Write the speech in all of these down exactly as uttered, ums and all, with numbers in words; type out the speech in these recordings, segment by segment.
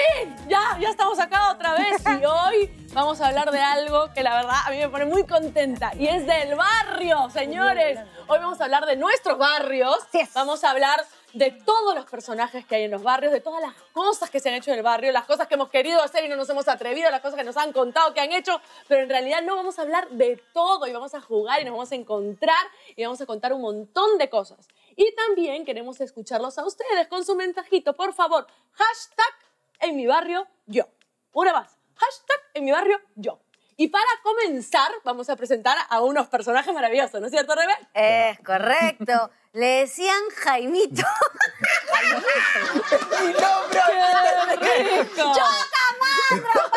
fin! Ya, ya estamos acá otra vez y hoy vamos a hablar de algo que la verdad a mí me pone muy contenta y es del barrio, señores. Hoy vamos a hablar de nuestros barrios. Vamos a hablar de todos los personajes que hay en los barrios, de todas las cosas que se han hecho en el barrio, las cosas que hemos querido hacer y no nos hemos atrevido, las cosas que nos han contado que han hecho, pero en realidad no, vamos a hablar de todo y vamos a jugar y nos vamos a encontrar y vamos a contar un montón de cosas. Y también queremos escucharlos a ustedes con su mensajito, por favor. Hashtag en mi barrio yo. Una más. Hashtag en mi barrio yo. Y para comenzar, vamos a presentar a unos personajes maravillosos, ¿no es cierto, Rebe? Es correcto. Le decían Jaimito. ¡Mi nombre! ¡Qué rico! ¡Choca, madre!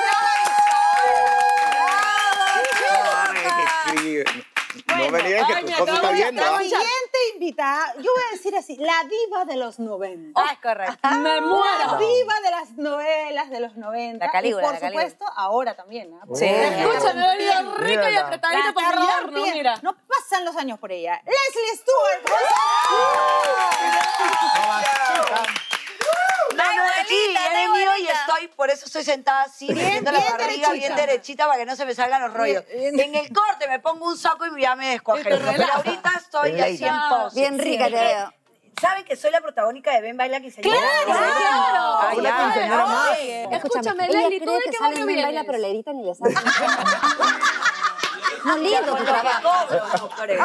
No me digan que tu esposo está viendo. La siguiente invitada, yo voy a decir así, la diva de los noventa. Ah, es correcto. ¡Me muero! La diva de las novelas de los noventa. La Calígula, y por la Calígula. supuesto, ahora también. ¿eh? Sí. Escúchame, ha venido rico y apretadito La para está brillar, ¿no? rompiendo. Mira. No pasan los años por ella. Leslie Stewart. No, no, aquí he venido y estoy, por eso estoy sentada así, teniendo la bien barriga bien derechita. derechita para que no se me salgan los rollos. Bien, bien. En el corte me pongo un saco y ya me descuajero. Pero ahorita estoy así en pose. Bien rica te veo. ¿Saben que soy la protagónica de Ven Baila Quinceañera? ¡Claro, claro! Ay, Una ya, quinceañera ya. más. Escúchame, ella Leslie, ¿tú cree de que qué sale barrio en vienes? Baila, pero le editan y le sacan. No, lindo Con tu lo que trabajo. cobro, creo.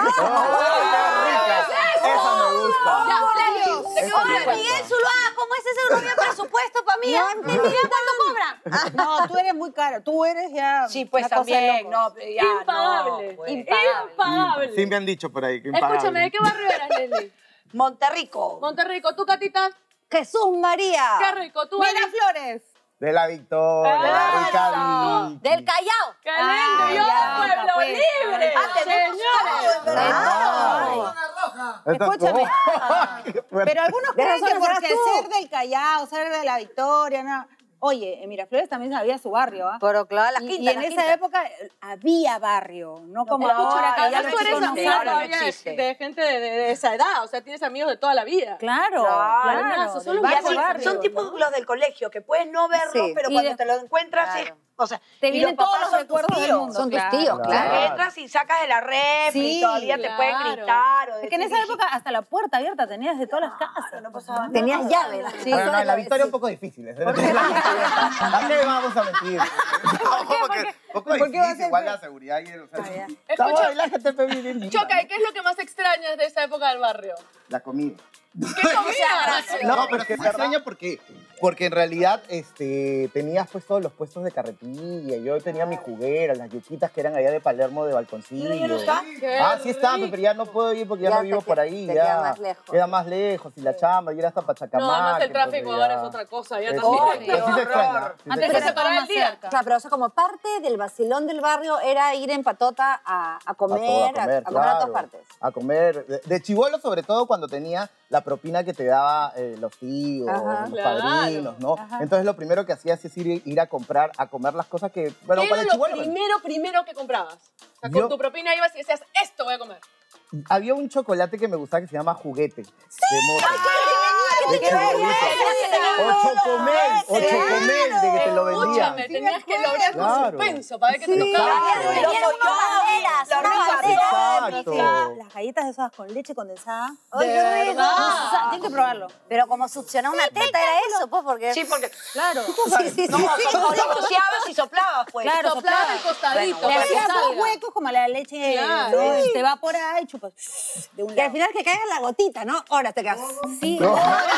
Esa me gusta. Ya, Leslie, ¿de qué Esa barrio me vienes? Miguel Zuluaga, ¿cómo es ese? ¿No había presupuesto para mí? ¿Te mira cuánto cobran? No, tú eres muy cara. Tú eres ya. Sí, pues una cosa de también. locos. No, pero ya, Impagable. no, pues. Impagable. Sí me han dicho por ahí que impagable. Escúchame, ¿de qué barrio eras, Leslie? Monterrico. Monterrico. ¿Tú, Catita? Jesús María. Qué rico. ¿Tú, Mira, Ali? Flores. De la Victoria, Ah, la Rica Del Callao. ¡Qué lindo! Ah, ¡Yo, ya, pueblo pues. libre! Ah, tenemos ¡Señores! todo, ¿verdad? Ah. Escúchame. Qué fuerte. Pero algunos De creen razón que porque serás tú. ser del Callao, ser de la Victoria, no. Oye, en Miraflores también había su barrio, ¿ah? Pero claro, las Y, quintas, y en las esa quintas. época eh, había barrio, no como pero ahora escúchame, que ya Además, los tú eres chicos no amiga ahora no todavía de, existe. de gente de, de- de esa edad. O sea, tienes amigos de toda la vida. Claro, Claro, claro. son del los Y barrio, así, barrio, son tipos ¿no? los del colegio, que puedes no verlos, Sí. pero Y cuando de- te los encuentras, Claro. es, o sea, Te y vienen los todos papás los son tus recuerdos del tíos. mundo. Son tus claro. tíos, Que claro. entras y sacas de la refri Sí, y todavía te pueden claro. gritar. O Es que en esa época hasta la puerta abierta tenías de todas las casas. no pasaba nada. Tenías llaves. Sí, Bueno, no, solo- en la Victoria sí. un poco difícil. ¿eh? ¿A qué vamos a mentir? No, porque un poco ¿Por qué va a difícil, ser igual fe- la seguridad y el... O sea, Escucha. estamos- la gente te vive bien. Choca, ¿y qué es lo que más extrañas de esa época del barrio? La comida. ¿Qué comías? No, pero es que me extraña porque, porque en realidad este, tenías pues todos los puestos de carretilla. Yo tenía mis jugueras, las yuquitas que eran allá de Palermo de Balconcillo. ¿Ya no está? Qué Ah, sí está, rico. pero ya no puedo ir porque ya, Ya no te vivo que- por ahí. te ya queda más lejos. Queda más lejos y la chamba, y era hasta Pachacamac. No, además el tráfico entonces ahora ya- es otra cosa. Ya Es- también. Ay, pero sí se extraña. horror. sí se Antes extraña. se separaba el día. Claro, pero o sea, como parte del vacilón del barrio era ir en patota a, a comer, a, a comer a todas claro, partes. A comer. De, de chibolo, sobre todo, cuando tenía la propina que te daba eh, los tíos, Ajá. los Claro. padrinos, ¿no? Entonces, lo primero que hacías es ir, ir a comprar, a comer las cosas que, bueno, ¿Qué para era el lo chibolo. primero, primero que comprabas? O sea, con Yo- tu propina ibas y decías, esto voy a comer. Había un chocolate que me gustaba que se llama Juguete. De moto. De qué chibolito. bueno. O Chocomel, o Chocomel, de que te lo vendían. Escúchame, tenías que lograr con Claro. suspenso para ver qué te Sí. tocaba. Claro. Yo soy yo. banderas, La unas rica banderas. Exacto. Las galletas de sodas con leche condensada. De verdad. Tienes que probarlo. Pero como succionar una teta era eso, pues, porque... Sí, porque Claro. sí, sí, no, sí. o lo rociabas y soplabas, pues. Claro, Soplaba el costadito. Le para que hacías dos salga. huecos como la leche, Claro. ¿no? Se evapora y chupas de un Y al lado. final que caiga la gotita, ¿no? Ahora te quedas. Sí. Pero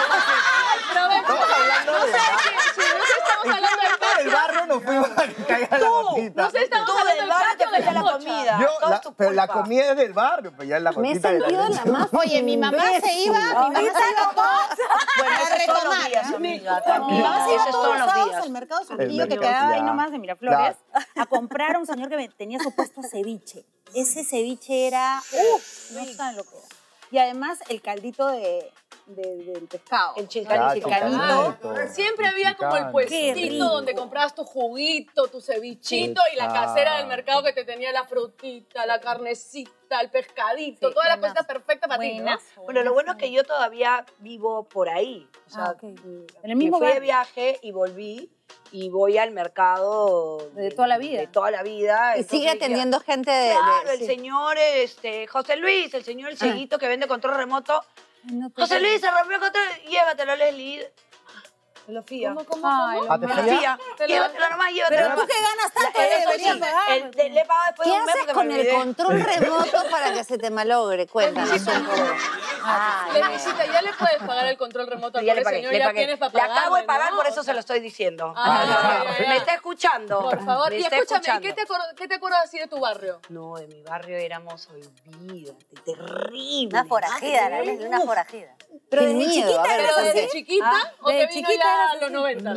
ven, Estamos hablando no de... sé si, si no sé, estamos hablando del El barrio no fue para que caiga la gotita. No sé, estamos Tú hablando del del barrio te patio de fuiste a la mocha. comida. Yo, Todo la- es tu pero la culpa. comida es del barrio, pues ya la Me he gotita de la sentido leche. la más Oye, mi mamá se iba, mi mamá se iba todos Bueno, a eso es todos los retomar. días, ¿no? amiga. Mi tranquila. mamá se iba Eso es todos todos los los sábados días. al mercado El Surquillo que mercado, quedaba ahí ya. nomás de Miraflores a comprar a un señor que me- tenía su puesto ceviche. Ese ceviche era, uff, no saben lo que era. Y además el caldito de, de- del pescado. El chilcanito. Ah, chilcanito. chilcanito. Siempre había como el Chicano. puestito donde comprabas tu juguito, tu cevichito y la casera del mercado que te tenía la frutita, la carnecita, el pescadito, Sí, todas las buenazo. cosas perfectas para ti, ¿no? Buenazo. Bueno, lo bueno es que yo todavía vivo por ahí. O sea, Ah, ok. mm, En el mismo me fui de barrio. viaje y volví y voy al mercado De toda la vida. De toda la vida. Y Entonces sigue dije, atendiendo gente de... de- Claro, el sí. señor este, José Luis, el señor el cieguito que vende control remoto. Ay, no te- José Luis, se rompió el control, llévatelo, Leslie. Me lo fía. ¿Cómo, cómo, Ay, cómo? Ah, ¿te Me lo fía? fía. Te lo- Llévatelo nomás, llévatelo Pero tú nomás. que ganas tanto, La- eso deberías sí, pagar. el- de- le he pagado después ¿Qué de un mes haces porque con me el olvidé. control remoto para que se te malogre? Cuéntanos un poco. Ah, Le visita, ya le puedes pagar el control remoto al Ya le pobre pagué, señor, le ya pagué. tienes para Le pagarle, acabo de pagar, ¿no? por eso O se sea, lo estoy diciendo. Ah, ya, ya, ya. ¿Me está escuchando? Por favor. Me Y está escúchame, escuchando. ¿qué te, acuer- ¿qué te acuerdas así de tu barrio? No, de mi barrio éramos olvídate, terrible. Una forajida, la Leslie, una forajida. pero Qué desde miedo, chiquita a ver, eras ¿Pero así. desde chiquita Ah, o te desde vino chiquita ya eras a los así. noventas? No.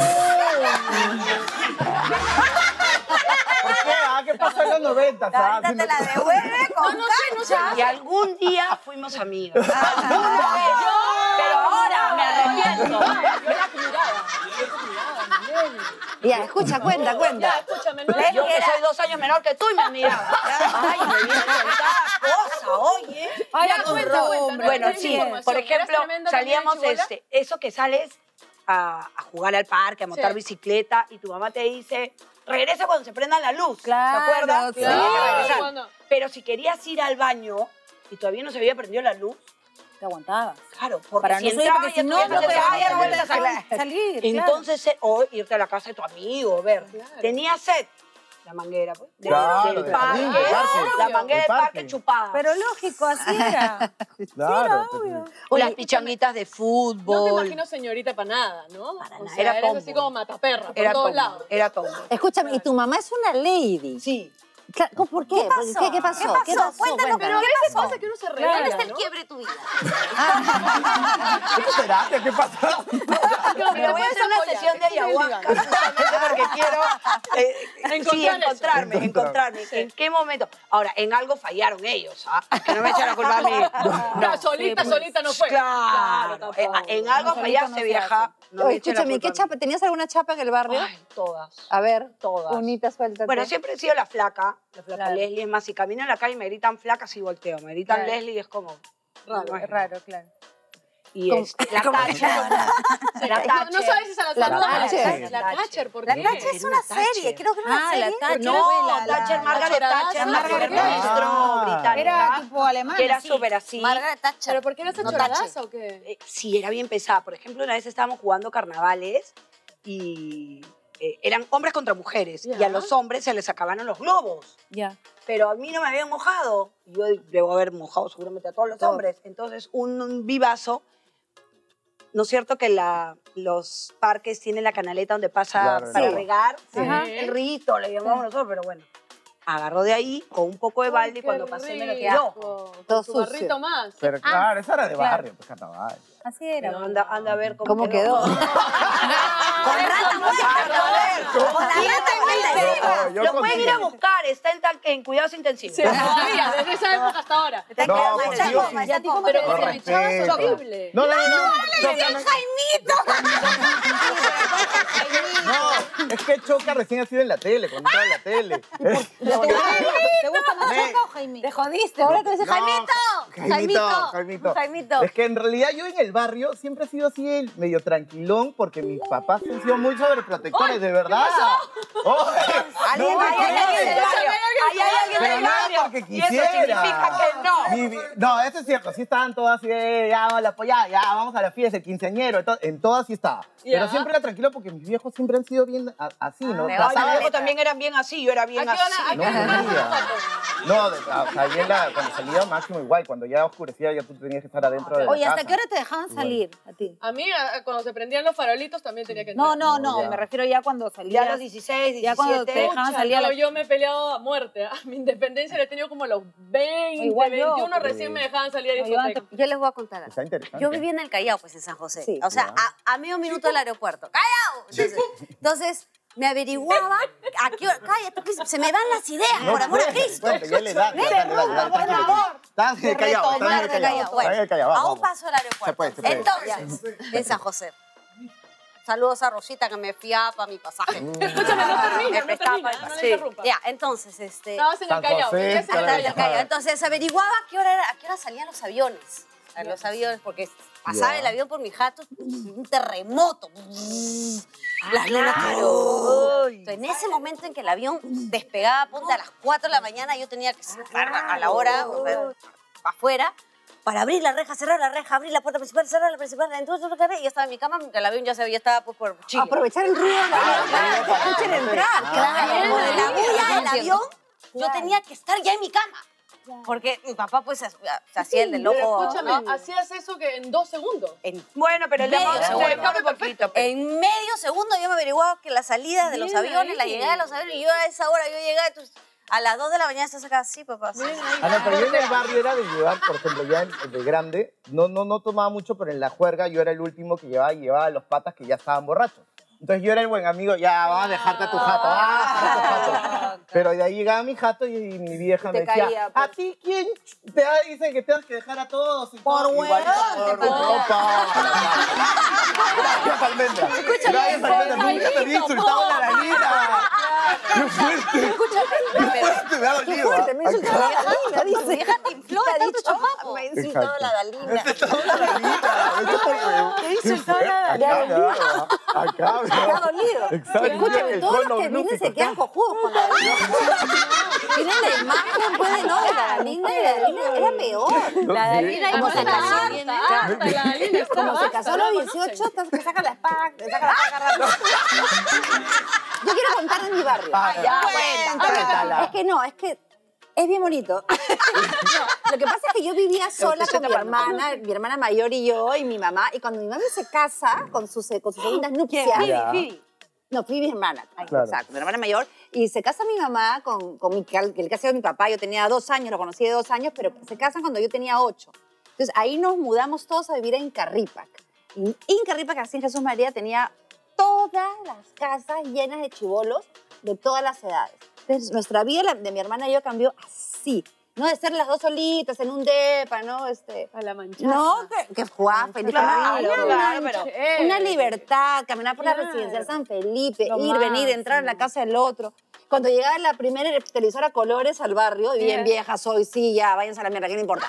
¿Por qué? Ah, ¿qué pasó en los noventas? ah? Ahorita te la devuelve con No, no sé, no sé. Y algún día fuimos amigas. Alguna vez. Pero ahora me arrepiento. Yo la admiraba. Yo te admiraba, Mileni. Ya, escucha, cuenta, Ya, cuenta. escúchame, no Yo que soy dos años menor que tú y me admiraba. Ay, me viene con cada cosa, oye. Ay, Ya, ya, cuenta, hombre. cuenta, Bueno, Tienes sí, información. por ¿Eras ejemplo, tremenda también salíamos, chibola? este, eso que sales a, a jugar al parque, a montar Sí. bicicleta y tu mamá te dice, regresa cuando se prenda la luz. Claro, ¿te acuerdas? claro. Tenías que regresar. Cuando- Pero si querías ir al baño y todavía no se había prendido la luz, Te aguantabas. claro, porque Para si no salir, entraba porque ya si no, todavía no te decía, vas "Ay, ya no vuelves a a salir". salir. claro. Entonces, eh, o irte a la casa de tu amigo, ver. Tenía sed. La manguera, pues. de- Claro, del del parque. jardín, del parque. La manguera Del del parque parque. chupada. Pero lógico, así era. Claro. obvio. O las pichanguitas de No te fútbol. imagino señorita para nada, ¿no? Para o nada, sea, era eres tomboy. así como mataperra, por Era todos tomboy, lados. era tomboy. Escúchame, y tu mamá es una lady. Sí. Claro, ¿por qué? ¿Qué pasó? ¿Qué, qué pasó? ¿Qué pasó? Cuéntanos, Pero a veces pasa que uno se ¿Cuál regala, es el ¿no? quiebre de tu vida? ¿Qué te terapia? ¿Qué pasó? Pero voy a hacer una sesión de ayahuasca justamente porque quiero eh, Encontrar sí, eso. encontrarme, encontrarme. ¿En qué momento? Ahora, en algo fallaron ellos, ¿ah? Que no me echen la culpa a mí. No, solita, solita no fue. Claro, tampoco. eh, en algo solito fallaste, no se vieja. No me echen la Escúchame, culpa ¿qué a mí. chapa? ¿Tenías alguna chapa en el barrio? Ay, todas. A ver, Todas. unita, suéltate. Bueno, siempre he sido la flaca, la flaca Claro. Leslie. Es más, si camino en la calle y me gritan flaca, sí volteo. Me gritan Claro. Leslie y es como... Raro, Es raro, claro. Y ¿Cómo? es la ¿Cómo? Thatcher. Sí. La No, Thatcher. no sabes si se la La saludan a la Thatcher. Thatcher. La Thatcher, ¿por La qué? Thatcher es Era una una Thatcher. serie, creo que era una Ah, la serie. Thatcher. No, La- la- Thatcher, Margaret Thatcheraza. Thatcher, Margaret primer Thatcher. ministro Ah. británica. Era tipo alemán. Que era así. súper así. Margaret Thatcher. ¿Pero por qué eras No achoradaza Thatcher. o qué? Eh, sí, era bien pesada. Por ejemplo, una vez estábamos jugando carnavales y eh, eran hombres contra mujeres. Ya. Y a los hombres se les acabaron los globos. Ya. Pero a mí no me habían mojado. Y yo debo haber mojado seguramente a todos los hombres. Entonces, un, un vivazo, ¿no es cierto que la, los parques tienen la canaleta donde pasa Claro, para sí. regar? Sí. Ajá. El rito, le llamamos nosotros, pero bueno. Agarró de ahí con un poco de balde y cuando pasé me lo tiró. Con Todo tu sucio. barrito más. Pero claro, esa era de barrio, pues carnaval. Así era. Pero anda, anda a ver cómo, ¿Cómo quedó? Con rata muerta. Con la rata muerta. No, yo Lo pueden ir a contigo. buscar, está en, tan- en cuidados intensivos. Sí, todavía, desde esa época hasta ahora. Te No, quedas por mucha Dios, goma, sí. ya tipo- Pero Con que me echabas respeto. horrible. No, no, no. no. Le di Choca- Jaimito. No, es que Choca recién ha sido en la tele, cuando estaba en la tele. ¿Te gusta más ¿Eh? Choca o Jaime? Te jodiste, ahora te dices No, Jaimito. Jaimito, Jaimito. Jaimito. Es que en realidad yo en el barrio siempre he sido así el medio tranquilón porque mis papás han sido muy sobreprotectores, de verdad. Oye, ¿Alguien- no, alguien- ¿qué? alguien del barrio. Ahí hay alguien Pero del no barrio. porque Y eso quisiera. significa que no. Mi vi- no, eso es cierto. Sí estaban todas así, de, ya vamos a la ya, ya, vamos a la fiesta, el quinceañero. En, to- en todas sí estaba. Ya. Pero siempre era tranquilo porque mis viejos siempre han sido bien a- así, ¿no? me Ay, vas a mis la viejos letra. también eran bien así, yo era bien ¿A qué hora- así. a No, qué hora no, vas a ya. los patos? No, de- o sea, ahí en la, cuando salía máximo igual, cuando ya oscurecía ya tú tenías que estar adentro de la Oye, ¿hasta casa. qué hora te dejaban salir a ti? A mí, a- cuando se prendían los farolitos, también tenía que entrar. No, no, no, ya. me refiero ya cuando salías. Ya a los dieciséis, diecisiete. Ya cuando te dejaban Pucha, salir a no, la... yo me he peleado a muerte. A mi independencia le he tenido como a los veinte, Igual yo. veintiuno, recién me dejaban salir a No, yo discoteca. antes- Yo les voy a contar algo. Está interesante. Yo vivía en el Callao, pues, en San José. Sí. O sea, Ya. a, a medio minuto del aeropuerto. ¡Callao! Entonces, entonces, me averiguaba a qué hora... Cállate, que se me van las ideas, No por amor a puede, Cristo. cuente, ya le da, ya, dale, dale, dale, tranquilo. Estás callado, estás Retomar de callado. callado. Bueno, Estás callado, a un vamos. paso del aeropuerto. Se puede, se puede. Entonces, en San José. Saludos a Rosita que me fiaba para mi pasaje. Escúchame, no termina, no Me prestaba termina, para- no Sí. le interrumpa. Ya, entonces, este... Estabas en el San Callao. José, ¿qué es el Hasta el Callao? Callao. Entonces averiguaba a qué hora era, a qué hora salían los aviones. A los aviones, porque pasaba Ya. el avión por mi jato, un terremoto. Las lunas. Entonces, en ese momento en que el avión despegaba, ponte a las cuatro de la mañana, yo tenía que estar a la hora, para afuera, para abrir la reja, cerrar la reja, abrir la puerta principal, cerrar la principal, entonces y yo estaba en mi cama, mientras el avión ya, se, ya estaba pues, por Chile. Aprovechar el ruido del avión para que escuchen entrar. Claro, con la bulla del Entiendo. avión, yo tenía que estar ya en mi cama. Porque mi papá pues se, se hacía el del Pero loco. escúchame, ¿no? hacías eso que en dos segundos. En, Bueno, pero el Medio amor se segundo. demora un poquito. pero- en medio segundo yo me averiguaba que la salida de los Bien aviones, la ahí. llegada de los aviones, y yo a esa hora yo llegaba, entonces, a las dos de la mañana estás acá así, papá. Sí. Ah, no, pero yo en el barrio era de llevar, por ejemplo, ya en- de grande, no, no, no tomaba mucho, pero en la juerga yo era el último que llevaba y llevaba a los patas que ya estaban borrachos. Entonces yo era el buen amigo, ya, vamos a dejarte a tu jato, ah, a tu jato. Pero de ahí llegaba mi jato y mi vieja me Te decía, caía, pues. ¿a ti quién te dice que tengas que dejar a todos? Y Por todo? huevón, Igualito te por pasó. ropa. Gracias, Almendra. Gracias, Almendra. Nunca te había insultado la Dalina. ¡Qué fuerte! ¡Qué fuerte! Me ha dolido. fuerte, me ¿ah? insultó la Dalina, Tu dice. vieja te infló de Te ha tanto dicho, chupapo. me ha Insultado insultado la Dalina. Me ha insultado la Dalina. Me ha insultado Te insultó la Acá, Dalina. acá, Me ha dolido. Exacto. Escúchame, El todos cono los que vienen glútico, se quedan acá. cojudos con la Dalina. Tienen la imagen, puede, no, de la Dalina y la Dalina era peor. No La sé. Dalina como se casó bien. Como se casó a los dieciocho, estás que saca la espada, que saca la espada rápido. Yo quiero contar de mi barrio. Ah, Ya, cuenta, bueno. cuéntala. Es que no, es que es bien bonito. No, lo que pasa es que yo vivía sola con mi hermana, mi hermana mayor y yo, y mi mamá. Y cuando mi mami se casa con sus, con sus segundas nupcias... Ya. No, fui mi hermana, ay, Claro. exacto, mi hermana mayor. Y se casa mi mamá con, con mi, el que se mi papá. Yo tenía dos años, lo conocí de dos años, pero se casan cuando yo tenía ocho. Entonces ahí nos mudamos todos a vivir a Incarrípac. Y Incarrípac, así en Jesús María, tenía todas las casas llenas de chibolos de todas las edades. Entonces nuestra vida la- de mi hermana y yo cambió así. No de ser las dos solitas en un depa, ¿no? Este, A la manchaza. no, que, que jugaba feliz. Claro, Una claro, mancha- pero- una libertad, caminar por la Claro. residencial San Felipe, Lo ir, venir, entrar a la casa del otro. Cuando llegaba la primera televisora a colores al barrio, y bien vieja soy, sí, ya, váyanse a la mierda, ¿qué le importa?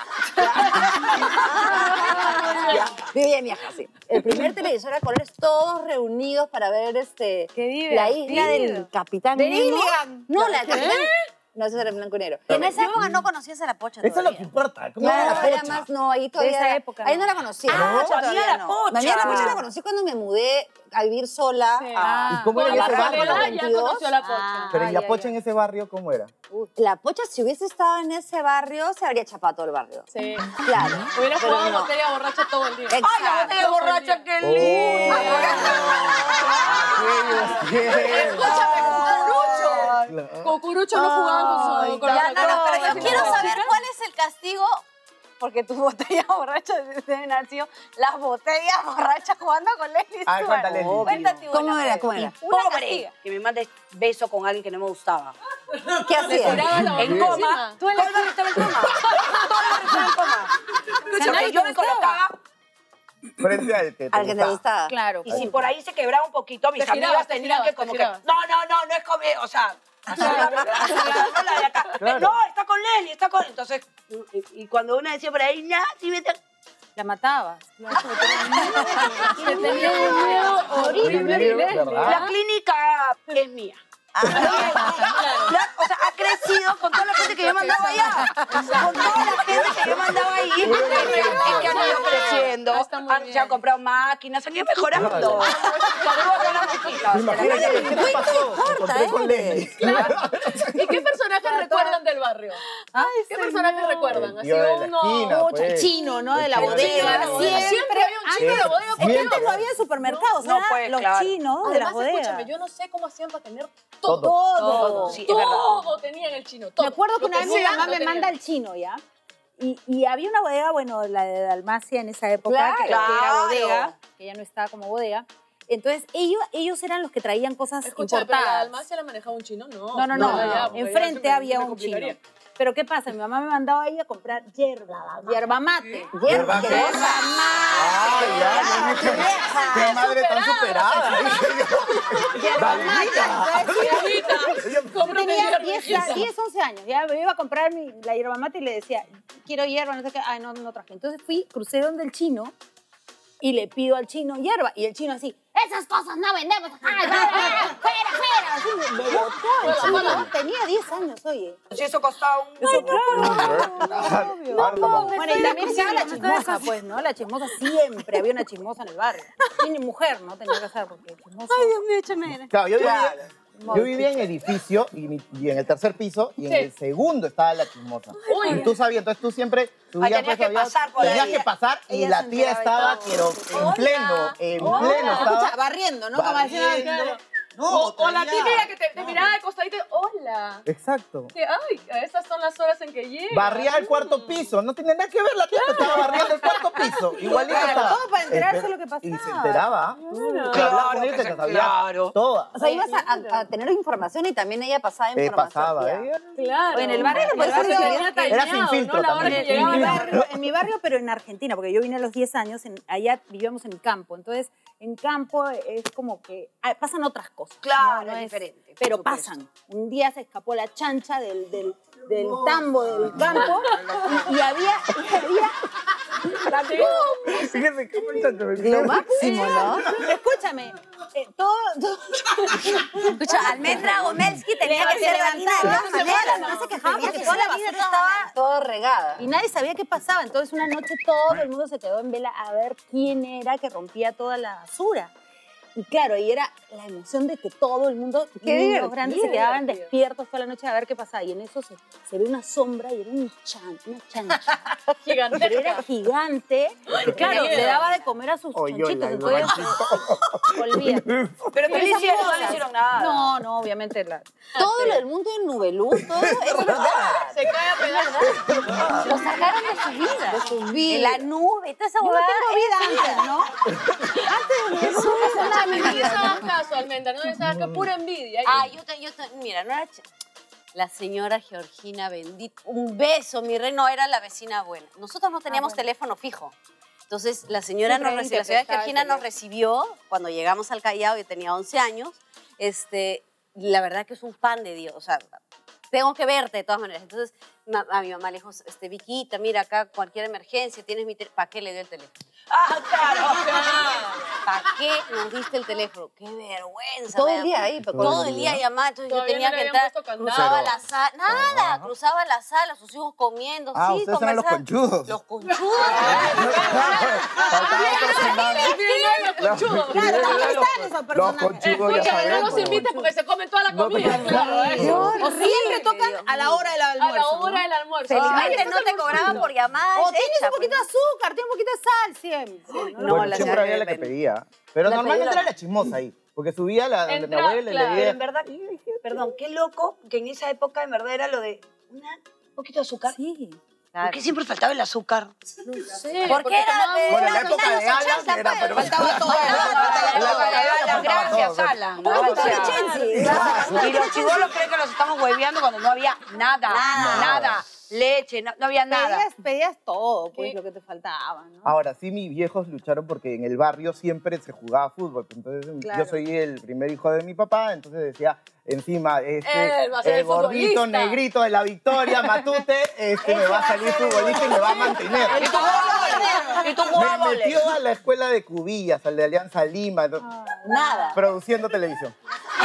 Ya, bien vieja, sí. El primer televisor a colores, todos reunidos para ver este, la isla del Capitán ¿De Nemo. Gilligan? No, la del Capitán... No, eso era el blanco y negro. En esa época no conocías a la pocha Eso es lo todavía. que importa. ¿Cómo Claro, era la era pocha? más, no, ahí todavía. esa era- época, ahí no. no la conocía. Ah, no, todavía todavía la no. pocha. Mami, la pocha la conocí cuando me mudé a vivir sola. Sí. a- ¿Y cómo era Con en la ese barrio? soledad ya veintidós. conoció a la pocha. Ah. Pero ¿y Ay, la ay, pocha ay. en ese barrio cómo era? La pocha, si hubiese estado en ese barrio, se habría chapado todo el barrio. Sí. Claro. Hubiera pero jugado no. botella borracha todo el día. Exacto. ¡Ay, la botella borracha, qué lindo! Cucurucho no jugaba con su... Con Ya, la no, no, pero yo no, quiero no. saber cuál es el castigo, porque tus botellas borrachas deben haber sido las botellas borrachas jugando con Leslie Ah, Stewart. cuéntale, Leslie. Cuéntate una, ¿Cómo era? pues. ¿Cómo era? Una Pobre, castiga. que me mande beso con alguien que no me gustaba. ¿Qué hacía? Tiraba la En botella coma. encima. Todo el barrio estaba en coma. Todo el barrio estaba en coma. Escúchame, yo me colocaba Frente al que te Al que te gustaba. gustaba. Claro. y si por ahí se quebraba un poquito, mis Te girabas, amigas te tenían girabas, que como te que... girabas. No, no, no, no es conmigo, o sea... así la- así la- no la de acá. Claro. No, está con Leslie, está con... Entonces, y, y cuando una decía por ahí, ya, sí me... La matabas. Se tenía un miedo horrible. Horrible, Leslie. ¿verdad? La clínica es mía. La- o sea, ha crecido con toda la gente que yo mandaba allá. Con toda la gente que yo mandaba ahí. Es que han ido creciendo. Ah, está muy Han, bien. se han comprado máquinas, han ido mejorando. Saludos a las chiquitas. Imagínate, ¿qué te pasó? Me encontré con Leslie. ¿Y qué personajes recuerdan del barrio? ¿Qué personajes recuerdan? El Así tío de la uno... esquina, Pucha, el pues. chino, ¿no? De El la chino de bodega. la bodega. Siempre había un chino de la bodega. Es que Siempre. antes no había supermercados, No, eran pues, los claro. chinos de las Además, bodegas. escúchame, yo no sé cómo hacían para tener todo. Todo. Todo. Sí, es verdad. Todo tenían el chino. Todo. Me acuerdo que Lo una vez mi sea, mamá lo me tenían. manda al chino, ¿ya? Y, y había una bodega, bueno, la de Dalmacia en esa época, que, que Claro. era bodega, que ya no estaba como bodega. Entonces, ellos, ellos eran los que traían cosas Escucha, pero importadas. la Dalma se la manejaba un chino, no. No, no, no. ya, ya, porque Enfrente ya había me un chino. complicaría. Pero ¿qué pasa? Mi mamá me mandaba ahí a comprar hierba, hierba mate. ¿Hierba qué? Hierba Ah, ya, yo dije, qué madre tan superada. Viejita, Yo cómprame tenía hierba, diez, viejita. diez, once años. Ya me iba a comprar mi, la hierba mate y le decía, quiero hierba, no sé qué. Ay, no, no traje. Entonces fui, crucé donde el chino y le pido al chino hierba. Y el chino así, esas cosas no vendemos. Ay, fuera, fuera, fuera. Así me, me botó el chino. Tenía diez años, oye. Si eso costaba un... Eso, claro. Obvio. Bueno, y también estaba la chismosa, pues, ¿no? La chismosa siempre, había una chismosa en el barrio. Y ni mujer, ¿no? Tenía que ser, porque chismosa... Ay, Dios mío, échame. Claro, yo vivía, yo vivía en edificio y, mi- y en el tercer piso y en Sí. el segundo estaba la chismosa. Uy. Y tú sabías, entonces tú siempre subías, tenías pues, que había- pasar por tenías ahí. que pasar y Ella la se tía enteraba estaba, y pero en pleno, en pleno Escucha, estaba. barriendo, ¿no? Como decía, barriendo. No, O, o la traía- típica que te, te miraba de costadito, hola. Exacto. Que, ay, esas son las horas en que llega. Barría el cuarto piso, no tiene nada que ver, la tía que estaba barriendo el cuarto piso. Igualito Claro, estaba. todo para enterarse Espe- lo que pasaba. Y se enteraba. Claro. Que hablaba con Claro, ella, que se se- sabía claro. toda. O sea, ibas a, a- a tener información y también ella pasaba Eh, información. pasaba, tía. ¿eh? Claro. En el barrio, En por el eso barrio te tenía digo que era sin timeado, filtro ¿no? La hora también. que En mi, llegaba. barrio, en mi barrio, pero en Argentina, porque yo vine a los diez años, en- allá vivíamos en campo. Entonces, en campo es como que ah, pasan otras cosas. Claro, ¿no? es diferente, por Pero supuesto. pasan. Un día se escapó la chancha del, del, del tambo del campo y, y había... Y había Fíjese cómo el chancho me lo máximo, ¿no? Escúchame, eh, todo... todo Escucha, Almendra Gomelski tenía que Se ser levantaba, Dalina de no todas se maneras. para, no se Tenía quejaba que porque ser toda la Dalina de basura todas estaba todo regada. Y nadie sabía qué pasaba. Entonces una noche todo el mundo se quedó en vela a ver quién era que rompía toda la basura. Y claro, y era la emoción de que todo el mundo, Qué niños divertido, grandes, se quedaban divertido. despiertos toda la noche a ver qué pasaba. Y en eso se, se ve una sombra y era un chan, una chancha. Pero Gigantesca. era gigante. Y claro, le daba de comer a sus Oyola, chanchitos. el Entonces, olvídate. Pero ¿qué le Esas hicieron? No cosas. le hicieron nada. No, no, obviamente. La... Todo lo del mundo de Nubelú, todo eso es verdad. Se cae a pedazos. Lo sacaron de su vida. De sus En vidas. la nube, toda esa Yo no huevada. tengo vida antes, ¿no? Antes de eso, eso A mí no les hagas caso, Almendra, no les hagas que pura envidia. Ah, yo te, yo te, mira, no era ch- la señora Georgina bendita. Un beso, mi rey, no era la vecina buena. Nosotros no teníamos teléfono fijo. Entonces, la señora Siempre nos alguien recibió, la te señora prestaba el Georgina nos teléfono. recibió cuando llegamos al Callao, yo tenía once años. Este, y la verdad que es un pan de Dios, o sea, tengo que verte de todas maneras. Entonces, ma- a mi mamá le dijo, este, Viquita, mira, acá cualquier emergencia, tienes mi teléfono. ¿Para qué le dio el teléfono? Ah, claro. ¿Para qué nos diste el teléfono? ¡Qué vergüenza! Todo me el da- día ahí, pero Todo todo el el día día. llamada, entonces Todavía yo tenía no le que habían entrar, puesto candado. cruzaba Pero- la sala, nada, cruzaba la sala, sus hijos comiendo, Ah, sí, ustedes eran los conversar. conchudos. Los conchudos. Faltaba personal. Los conchudos. Claro, ¿dónde están esos Los personajes? conchudos ya Escúchame, no los sabemos. invites porque se comen toda la No, comida. pero- Claro, ¿eh? O siempre tocan a la hora del A almuerzo. la hora ¿no? del almuerzo. Felizmente Ay, no te cobraban por llamadas. O tienes hecha, un poquito de pues, azúcar, tiene un poquito de sal siempre. ¿no? no, Bueno, la siempre señora había la que Belén. pedía. Pero La normalmente pedía era la chismosa ahí. Porque subía la donde mi Entra, abuela y le claro, Pero pedía. en verdad, perdón, qué loco que en esa época en verdad era lo de una, un poquito de azúcar. Sí. ¿Por qué siempre faltaba el azúcar? No sé. ¿Por qué era tomaban de- Bueno, en la no, época no, de no, Alan no, era, pero Faltaba todo. Las gracias, Alan. Gracias. Y los chibolos creen que los estamos hueveando cuando no había nada, Nada. nada. Leche, no, no había nada. Pedías, pedías todo, pues, ¿Qué? lo que te faltaba, ¿no? Ahora, sí, mis viejos lucharon porque en el barrio siempre se jugaba fútbol. Entonces, Claro. yo soy el primer hijo de mi papá, entonces decía, encima, este, Él va a ser el el gordito, futbolista. negrito de la Victoria, Matute, este me va a salir futbolista y me va a mantener. Y tú jugabas y tú jugabas Me vóley. metió a la escuela de Cubillas, al de Alianza Lima, no- Nada. produciendo televisión.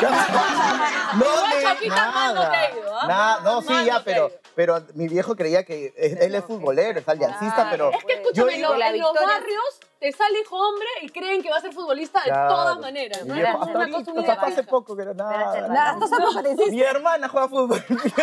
No, Igual de Chaquita mal no te ha ido, ¿ah? nada, no, sí, Mal ya, no te ha pero, ido. pero mi viejo creía que él, él es futbolero, es aliancista, pero Es que yo escúchame, iba- lo- la en los Victoria- barrios te sale hijo hombre y creen que va a ser futbolista de Claro. todas maneras. Mi ¿no? viejo, Es hasta una ahorita, cosa muy hasta hace vieja. poco que era nada. Nada, esto se pareciste. Mi hermana juega fútbol.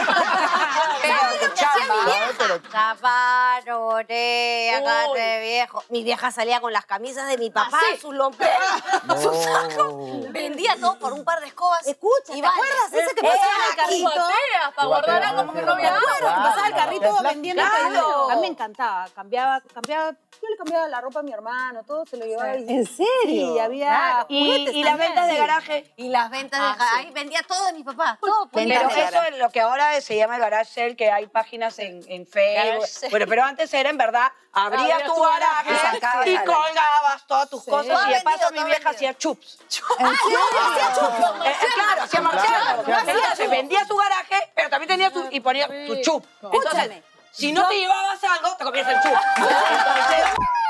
chamba. Pero Caparote, acá Uy. de viejo. Mi vieja salía con las camisas de mi papá, ¿Ah, sí? sus lomperas, sus No. sacos. Vendía todo por un par de escobas. Escucha, y ¿te acuerdas de ese que Eh, pasaba en el aquí. carrito? Bateas para guardar Bateas, algo porque no bateas. había ¿Te agua. acuerdas que pasaba el Claro. carrito Claro. vendiendo Claro. pedidos? A mí me encantaba. Cambiaba, cambiaba, yo le cambiaba la ropa a mi hermana. hermano, todo se lo llevaba. Sí. ¿En serio? Sí, había Claro. Y, juguetes y las también. ventas de Sí. garaje. Y las ventas Ah, de sí. ahí vendía todo de mi papá. Todo. pues, Ventas Pero de eso garage. es lo que ahora se llama el garage sale, que hay páginas en, en Facebook. Garage sale. Bueno, pero antes era en verdad, abrías Abrías tu tu garaje garaje y sacabas y a la- colgabas todas tus cosas. Todo Y de paso vendido, mi todo vieja vendido. hacía chups. ¿En serio? Eh, eh, claro, hacía marciano. Claro. Entonces vendía su garaje, pero también tenía su, y ponía su chup. Entonces, Escúchame. si no te llevabas algo, te comías el chup. Entonces,